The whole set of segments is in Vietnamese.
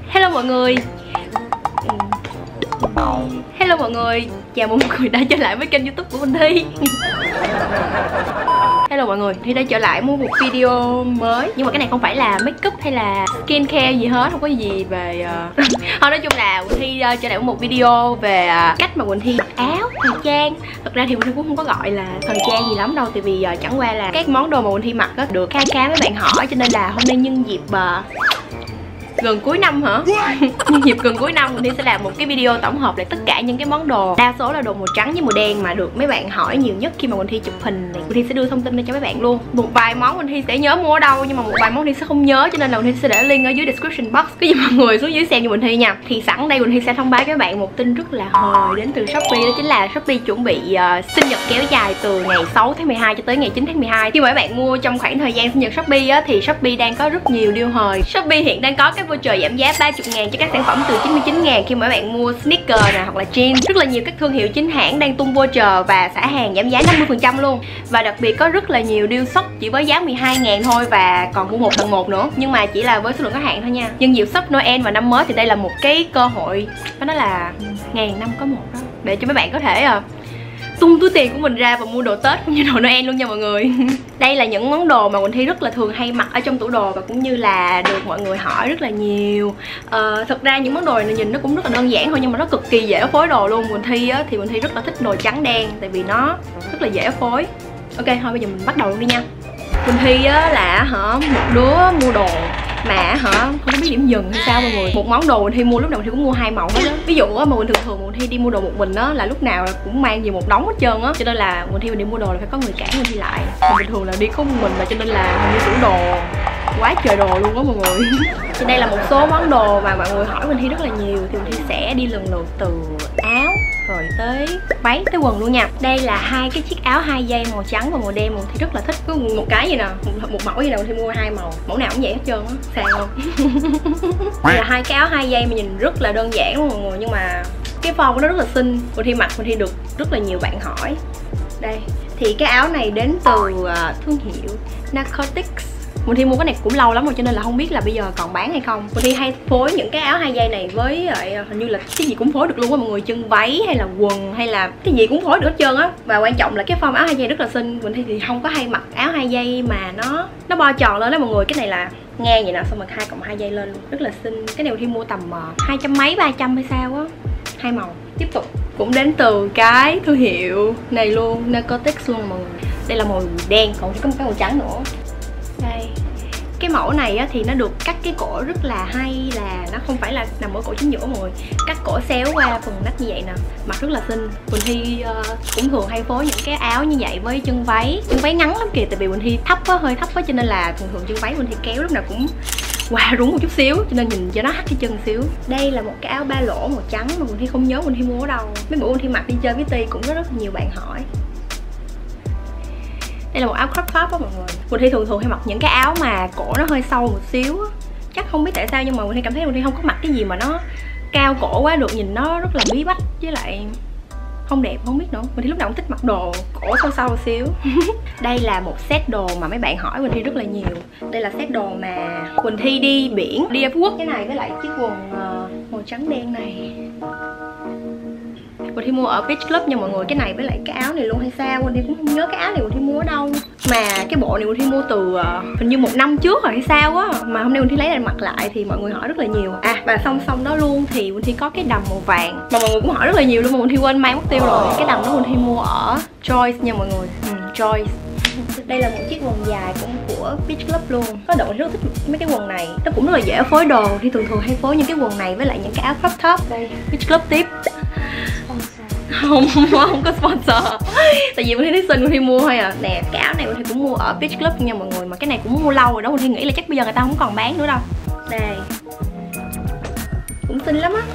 Hello mọi người. Hello mọi người, chào mọi người đã trở lại với kênh YouTube của Quỳnh Thi. Hello mọi người, Thi đã trở lại với một video mới. Nhưng mà cái này không phải là make up hay là skin care gì hết, không có gì về thôi nói chung là Quỳnh Thi trở lại với một video về cách mà Quỳnh Thi mặc áo, thời trang. Thật ra thì Quỳnh Thi cũng không có gọi là thời trang gì lắm đâu, tại vì chẳng qua là các món đồ mà Quỳnh Thi mặc được khá mấy bạn hỏi, cho nên là hôm nay nhân dịp gần cuối năm hả? Nhân dịp gần cuối năm thì sẽ làm một cái video tổng hợp lại tất cả những cái món đồ, đa số là đồ màu trắng với màu đen mà được mấy bạn hỏi nhiều nhất khi mà Quỳnh Thi chụp hình này. Quỳnh Thi sẽ đưa thông tin lên cho mấy bạn luôn. Một vài món Quỳnh Thi sẽ nhớ mua ở đâu, nhưng mà một vài món Quỳnh Thi sẽ không nhớ, cho nên là Quỳnh Thi sẽ để link ở dưới description box. Cái gì mọi người xuống dưới xem cho Quỳnh Thi nha. Thì sẵn đây Quỳnh Thi sẽ thông báo cho các bạn một tin rất là hời đến từ Shopee, đó chính là Shopee chuẩn bị sinh nhật kéo dài từ ngày 6 tháng 12 cho tới ngày 9 tháng 12. Khi mà các bạn mua trong khoảng thời gian sinh nhật Shopee á, thì Shopee đang có rất nhiều deal hời. Shopee hiện đang có cái voucher giảm giá 30.000 cho các sản phẩm từ 99.000 khi mà các bạn mua sneaker nè hoặc là jean. Rất là nhiều các thương hiệu chính hãng đang tung voucher và xả hàng giảm giá 50% luôn. Và đặc biệt có rất là nhiều deal shop chỉ với giá 12.000 thôi và còn mua 1 tặng 1 nữa, nhưng mà chỉ là với số lượng có hạn thôi nha. Nhưng dịp shop Noel và năm mới thì đây là một cái cơ hội, nó nói là ngàn năm có một đó, để cho mấy bạn có thể tung túi tiền của mình ra và mua đồ Tết cũng như đồ Noel luôn nha mọi người. Đây là những món đồ mà Quỳnh Thi rất là thường hay mặc ở trong tủ đồ và cũng như là được mọi người hỏi rất là nhiều. Thật ra những món đồ này nhìn nó cũng rất là đơn giản thôi, nhưng mà nó cực kỳ dễ phối đồ luôn. Quỳnh Thi thì Quỳnh Thi rất là thích đồ trắng đen tại vì nó rất là dễ phối. Ok thôi bây giờ mình bắt đầu luôn đi nha. Quỳnh Thi là một đứa mua đồ mà không có biết điểm dừng hay sao mọi người. Một món đồ Quỳnh Thi mua lúc nào Quỳnh Thi cũng mua 2 màu hết á. Ví dụ mà Quỳnh thường Quỳnh Thi đi mua đồ một mình á là lúc nào cũng mang về một đống hết trơn á, cho nên là Quỳnh Thi đi mua đồ là phải có người cản Quỳnh Thi lại. Còn bình thường là đi có một mình mà, cho nên là hình như tủ đồ quá trời đồ luôn á mọi người. Thì đây là một số món đồ mà mọi người hỏi Quỳnh Thi rất là nhiều, thì Quỳnh Thi sẽ đi lần lượt từ áo rồi tới váy tới quần luôn nha. Đây là hai cái chiếc áo 2 dây màu trắng và màu đen mà Quỳnh Thi rất là thích. Có một cái gì nè, một mẫu gì nào Quỳnh Thi mua 2 màu, mẫu nào cũng vậy hết trơn á, sàn không. Đây là hai cái áo 2 dây mà nhìn rất là đơn giản luôn mọi người, nhưng mà cái form của nó rất là xinh. Quỳnh Thi mặc Quỳnh Thi được rất là nhiều bạn hỏi. Đây thì cái áo này đến từ thương hiệu Narcotics. Quỳnh Thi mua cái này cũng lâu lắm rồi cho nên là không biết là bây giờ còn bán hay không. Quỳnh Thi hay phối những cái áo 2 dây này với hình như là cái gì cũng phối được luôn á mọi người, chân váy hay là quần hay là cái gì cũng phối được hết trơn á. Và quan trọng là cái form áo 2 dây rất là xinh. Quỳnh Thi thì không có hay mặc áo 2 dây mà nó bo tròn lên đó mọi người. Cái này là ngang vậy nè, xong rồi 2 cộng 2 dây lên luôn, rất là xinh. Cái này Quỳnh Thi mua tầm 200 mấy 300 hay sao á. 2 màu. Tiếp tục cũng đến từ cái thương hiệu này luôn, Narcotics luôn mọi người. Đây là màu đen, còn có một cái màu trắng nữa. Đây, cái mẫu này á, thì nó được cắt cái cổ rất là hay, là nó không phải là nằm ở cổ chính giữa mọi người, cắt cổ xéo qua phần nách như vậy nè, mặc rất là xinh. Quỳnh Thi cũng thường hay phối những cái áo như vậy với chân váy ngắn lắm kìa, tại vì Quỳnh Thi thấp á, hơi thấp á, cho nên là thường chân váy Quỳnh Thi kéo lúc nào cũng qua rúng một chút xíu, cho nên nhìn cho nó hắt cái chân xíu. Đây là một cái áo ba lỗ màu trắng mà Quỳnh Thi không nhớ Quỳnh Thi mua ở đâu. Mấy bữa Quỳnh Thi mặc đi chơi với Ti cũng có rất là nhiều bạn hỏi. Đây là một áo crop top á mọi người. Quỳnh Thi thường hay mặc những cái áo mà cổ nó hơi sâu một xíu á. Chắc không biết tại sao nhưng mà Quỳnh Thi cảm thấy Quỳnh Thi không có mặc cái gì mà nó cao cổ quá được, nhìn nó rất là bí bách với lại không đẹp, không biết nữa. Quỳnh Thi lúc nào cũng thích mặc đồ cổ sâu một xíu. Đây là một set đồ mà mấy bạn hỏi Quỳnh Thi rất là nhiều. Đây là set đồ mà Quỳnh Thi đi biển, đi ở Phú Quốc. Cái này với lại chiếc quần màu trắng đen này Quỳnh Thi mua ở Beach Club nha mọi người. Cái này với lại cái áo này luôn hay sao Quỳnh Thi cũng không nhớ cái áo này Quỳnh Thi mua ở đâu. Mà cái bộ này Quỳnh Thi mua từ hình như 1 năm trước rồi hay sao á, mà hôm nay Quỳnh Thi lấy lại mặc lại thì mọi người hỏi rất là nhiều. Và song song đó luôn thì Quỳnh Thi có cái đầm màu vàng mà mọi người cũng hỏi rất là nhiều luôn, mà Quỳnh Thi quên mang mất tiêu rồi. Cái đầm đó Quỳnh Thi mua ở Joyce nha mọi người. Joyce. Đây là một chiếc quần dài cũng của Beach Club luôn. Có độ rất thích mấy cái quần này, nó cũng rất là dễ phối đồ. Thì thường hay phối những cái quần này với lại những cái áo crop top. Đây Beach Club tiếp. Không có sponsor. Tại vì Quỳnh Thi thấy xinh Quỳnh Thi mua thôi à. Nè cái áo này Quỳnh Thi cũng mua ở Beach Club nha mọi người, mà cái này cũng mua lâu rồi đó. Quỳnh Thi nghĩ là chắc bây giờ người ta không còn bán nữa đâu. Đây cũng xinh lắm á.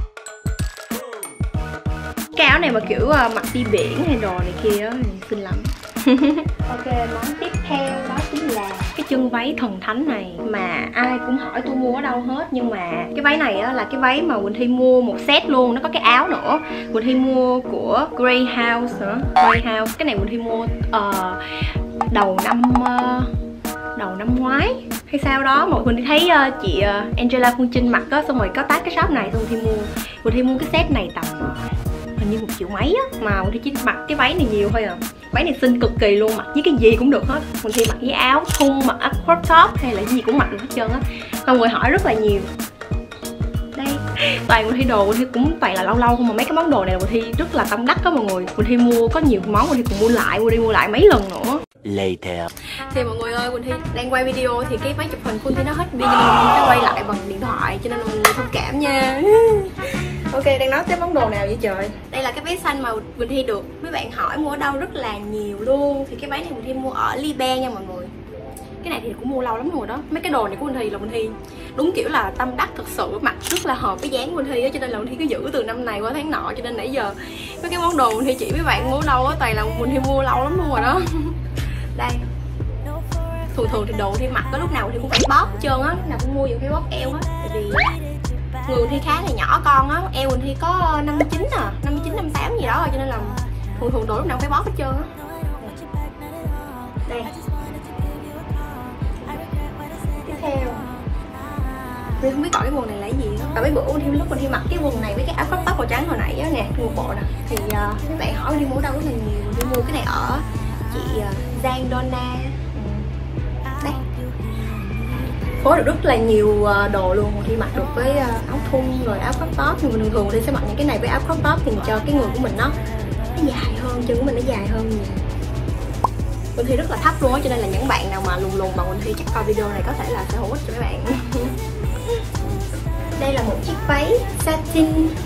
Cái áo này mà kiểu mặc đi biển hay đồ này kia á, xinh lắm. Ok, món tiếp theo đó chính là cái chân váy thần thánh này mà ai cũng hỏi tôi mua ở đâu hết. Nhưng mà cái váy này á, là cái váy mà Quỳnh Thi mua một set luôn, nó có cái áo nữa. Quỳnh Thi mua của Grey House nữa. Grey House, cái này Quỳnh Thi mua đầu năm ngoái hay sao đó mà Quỳnh thấy chị Angela Phương Trinh mặc á, xong rồi có tag cái shop này, xong Quỳnh Thi mua cái set này tầm hình như 1 triệu mấy á, mà Quỳnh Thi chỉ mặc cái váy này nhiều thôi à. Váy này xinh cực kỳ luôn, mặc với cái gì cũng được hết. Quỳnh Thi mặc với áo thun, mặc áo crop top hay là cái gì cũng mặc được hết trơn á. Xong rồi hỏi rất là nhiều. Đây, toàn Quỳnh Thi đồ Quỳnh Thi cũng toàn là lâu lâu không, mà mấy cái món đồ này Quỳnh Thi rất là tâm đắc đó mọi người. Quỳnh Thi mua có nhiều món Quỳnh Thi còn mua lại mấy lần nữa. Later. Thì mọi người ơi, Quỳnh Thi đang quay video thì cái máy chụp hình Quỳnh Thi nó hết pin nên mình phải quay lại bằng điện thoại, cho nên mọi người thông cảm nha. Ok, đang nói tới món đồ nào vậy trời? Đây là cái váy xanh mà Quỳnh Thi được mấy bạn hỏi mua ở đâu rất là nhiều luôn. Thì cái váy này Quỳnh Thi mua ở Libe nha mọi người. Cái này thì cũng mua lâu lắm rồi đó. Mấy cái đồ này của Quỳnh Thi là Quỳnh Thi đúng kiểu là tâm đắc thực sự, mặc rất là hợp với dáng Quỳnh Thi á, cho nên là Quỳnh Thi cứ giữ từ năm này qua tháng nọ, cho nên nãy giờ mấy cái món đồ Quỳnh Thi chỉ mấy bạn mua đâu á, toàn là Quỳnh Thi mua lâu lắm luôn rồi đó. Đây, thường thì đồ Thi mặc có lúc nào thì cũng phải bóp hết trơn á, lúc nào cũng mua những cái bóp eo hết, tại vì người Thi khá là nhỏ con á, eo Quỳnh Thi có 59 à, 59 58 gì đó rồi, cho nên là thường đồ lúc nào cũng phải bóp hết trơn á. Đây, tiếp theo Thi không biết gọi cái quần này là cái gì đó. Và mấy bữa lúc Quỳnh Thi mặc cái quần này với cái áo crop top màu trắng hồi nãy á nè, một bộ nè, thì mấy bạn hỏi Thi mua ở đâu rất là nhiều. Thi mua cái này ở chị Giang Donna. Đây, phối được rất là nhiều đồ luôn. Thi mặc được với áo thun rồi áo crop top, nhưng mà thường Thi sẽ mặc những cái này với áo crop top thì cho cái người của mình nó dài hơn, chân của mình nó dài hơn nhiều. Quỳnh Thi rất là thấp luôn á, cho nên là những bạn nào mà lùn bằng Quỳnh Thi chắc coi video này có thể là sẽ hữu ích cho mấy bạn. Đây là một chiếc váy satin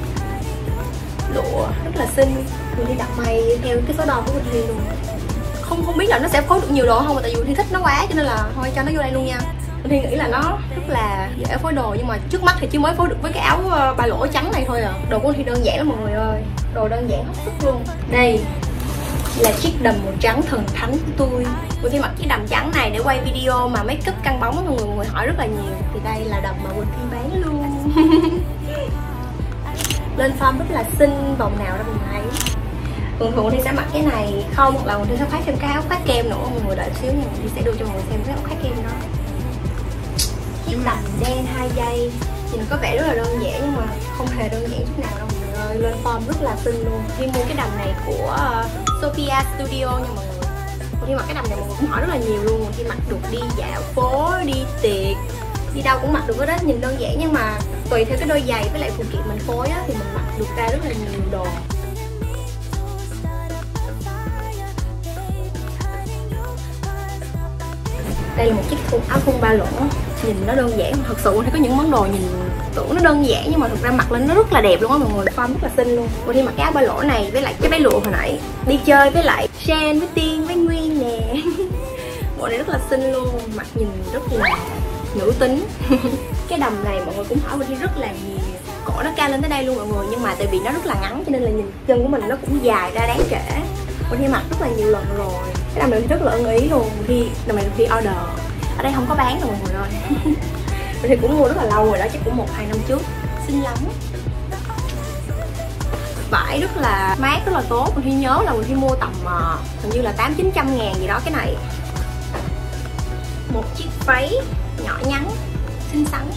lụa rất là xinh. Quỳnh Thi đặt may theo cái số đo của Quỳnh Thi luôn. Không biết là nó sẽ phối được nhiều đồ không, mà tại vì Quỳnh Thi thích nó quá cho nên là thôi cho nó vô đây luôn nha. Quỳnh Thi nghĩ là nó rất là dễ phối đồ, nhưng mà trước mắt thì chỉ mới phối được với cái áo ba lỗ trắng này thôi à. Đồ của Quỳnh Thi đơn giản lắm mọi người ơi, đồ đơn giản hết sức luôn. Đây là chiếc đầm màu trắng thần thánh của tôi. Quỳnh Thi mặc chiếc đầm trắng này để quay video mà make up căng bóng, mọi người hỏi rất là nhiều. Thì đây là đầm mà Quỳnh Thi bán luôn. Lên form rất là xinh, vòng nào ra vòng này. Thường thì sẽ mặc cái này không, hoặc là Quỳnh Thi sẽ khoác thêm cái áo khoác kem nữa. Mọi người đợi xíu nha, Quỳnh Thi sẽ đưa cho mọi người xem cái áo khoác kem đó. Chiếc đầm đen 2 dây nhìn có vẻ rất là đơn giản nhưng mà không hề đơn giản chút nào đâu mọi người ơi. Lên form rất là xinh luôn. Thi mua cái đầm này của Sophia Studio nha mọi người. Thi mặc cái đầm này mọi người cũng hỏi rất là nhiều luôn. Thi mặc được đi dạo phố, đi tiệc, đi đâu cũng mặc được cái đó. Nhìn đơn giản nhưng mà tùy theo cái đôi giày với lại phụ kiện mình phối á, thì mình mặc được ra rất là nhiều đồ. Đây là một chiếc áo thun ba lỗ, nhìn nó đơn giản, thật sự thì có những món đồ nhìn tưởng nó đơn giản nhưng mà thực ra mặc lên nó rất là đẹp luôn á mọi người, form rất là xinh luôn. Cô đi mặc cái áo ba lỗ này với lại cái váy lụa hồi nãy đi chơi với lại Shan với Tiên với Nguyên nè. Bộ này rất là xinh luôn, mặc nhìn rất là nữ tính. Cái đầm này mọi người cũng hỏi mình rất là nhiều, cổ nó cao lên tới đây luôn mọi người, nhưng mà tại vì nó rất là ngắn cho nên là nhìn chân của mình nó cũng dài ra đáng kể. Mình Thi mặc rất là nhiều lần rồi. Cái đầm này rất là ưng ý luôn. Đầm này Thi order, ở đây không có bán đâu mọi người ơi. Mình Thi cũng mua rất là lâu rồi đó, chắc cũng 1-2 năm trước. Xinh lắm, vải rất là mát, rất là tốt. Mình Thi nhớ là mình Thi mua tầm hình như là 800-900 ngàn gì đó cái này. Một chiếc váy nhỏ nhắn xinh xắn,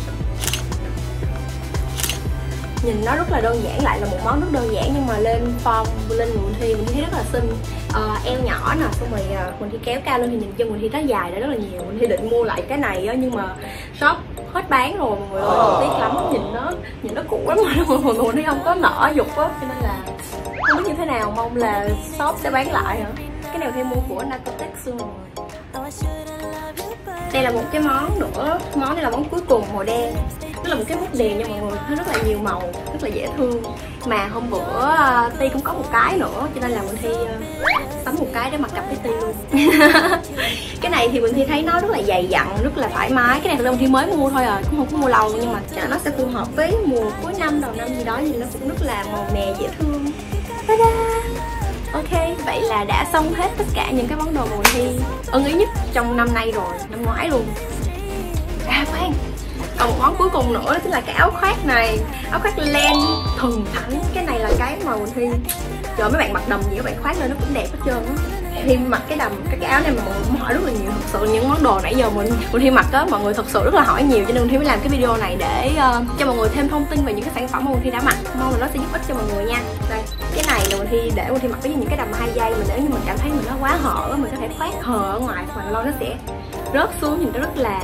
nhìn nó rất là đơn giản, lại là một món rất đơn giản nhưng mà lên form lên người mình Thi rất là xinh. Eo nhỏ nè, xong rồi mình Thi kéo cao lên thì nhìn chân mình Thi nó dài ra rất là nhiều. Mình Thi định mua lại cái này á, nhưng mà shop hết bán rồi mọi người ơi, tiếc lắm. Nhìn nó cũ lắm rồi mọi người, Thi không có nở dục á, cho nên là không biết như thế nào, mong là shop sẽ bán lại hả. Cái này Thi mua của Narcotex rồi. Đây là một cái món nữa, món này là món cuối cùng, màu đen. Nó là một cái bút đèn nha mọi người, nó rất là nhiều màu, rất là dễ thương. Mà hôm bữa Ti cũng có một cái nữa, cho nên là mình Thi sắm một cái để mặc cặp với Ti luôn. Cái này thì mình Thi thấy nó rất là dày dặn, rất là thoải mái. Cái này là mình Thi mới mua thôi à, cũng không có mua lâu, nhưng mà chắc là nó sẽ phù hợp với mùa cuối năm, đầu năm gì đó, thì nó cũng rất là màu mè dễ thương. Ta-da! Ok, vậy là đã xong hết tất cả những cái món đồ mà mình Thi ưng ý nhất trong năm nay rồi, năm ngoái luôn. Khoan, còn một món cuối cùng nữa, đó chính là cái áo khoác này. Áo khoác len thần thánh. Cái này là cái mà mình Thi, trời, mấy bạn mặc đầm gì các bạn khoác lên nó cũng đẹp hết trơn á. Thi mặc cái áo này mà mọi người cũng hỏi rất là nhiều. Thật sự những món đồ nãy giờ mình Thi mặc á, mọi người thật sự rất là hỏi nhiều, cho nên Thi mới làm cái video này để cho mọi người thêm thông tin về những cái sản phẩm mà Thi đã mặc. Mong là nó sẽ giúp ích cho mọi người nha. Đây, cái này là Thi để Thi mặc với những cái đầm 2 giây, mà nếu như mình cảm thấy mình nó quá hở, mình có thể khoét hở ở ngoài, hoặc lâu nó sẽ rớt xuống, nhìn nó rất là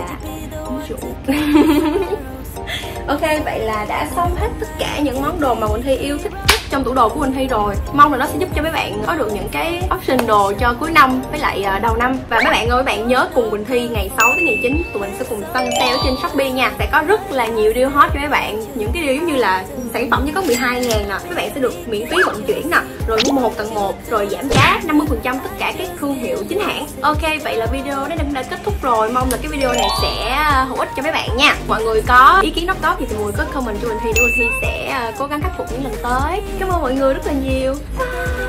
ok, vậy là đã xong hết tất cả những món đồ mà Quỳnh Thi yêu thích nhất trong tủ đồ của Quỳnh Thi rồi. Mong là nó sẽ giúp cho mấy bạn có được những cái option đồ cho cuối năm với lại đầu năm. Và mấy bạn ơi, mấy bạn nhớ cùng Quỳnh Thi ngày 6 tới ngày 9 tụi mình sẽ cùng săn sale trên Shopee nha. Sẽ có rất là nhiều deal hot cho mấy bạn. Những cái deal giống như là sản phẩm chỉ có 12.000 nè, các bạn sẽ được miễn phí vận chuyển nè, rồi mua 1 tặng 1, rồi giảm giá 50% tất cả các thương hiệu chính hãng. Ok, vậy là video nó đã kết thúc rồi. Mong là cái video này sẽ hữu ích cho mấy bạn nha. Mọi người có ý kiến đóng góp thì mọi người có comment cho Quỳnh Thi để Quỳnh Thi sẽ cố gắng khắc phục những lần tới. Cảm ơn mọi người rất là nhiều.